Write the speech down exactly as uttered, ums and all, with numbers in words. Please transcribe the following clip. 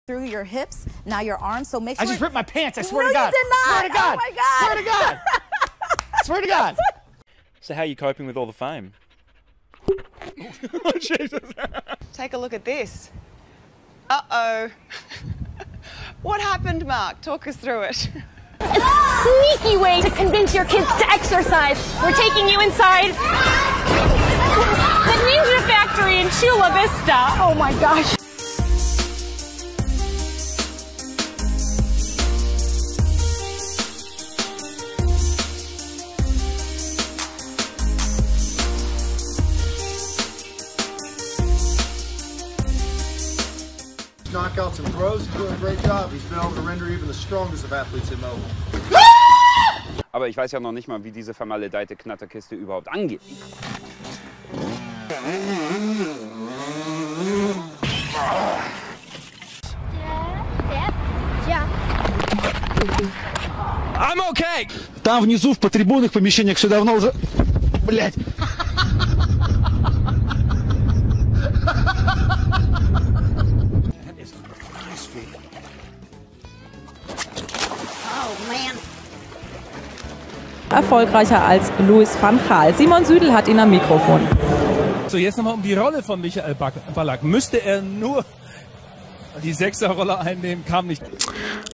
through your hips, now your arms, so make sure... I just ripped my pants, I swear no, to God. You did not. Swear to God. Oh my God. Swear to God. Swear to God. So how are you coping with all the fame? Oh, Jesus. Take a look at this. Uh-oh. What happened, Mark? Talk us through it. A sneaky way to convince your kids to exercise. We're taking you inside the Ninja Factory in Chula Vista. Oh my gosh. Knockouts and throws, he's doing a great job. He's been able to render even the strongest of athletes immobile. Aber ich weiß ja noch nicht mal, wie diese vermaledeite Knatterkiste überhaupt angeht. I'm okay. Там внизу в потрибунных помещениях все давно уже... Блять. Erfolgreicher als Louis van Gaal. Simon Südel hat ihn am Mikrofon. So, jetzt nochmal um die Rolle von Michael Ballack. Müsste er nur die Sechserrolle einnehmen, kam nicht.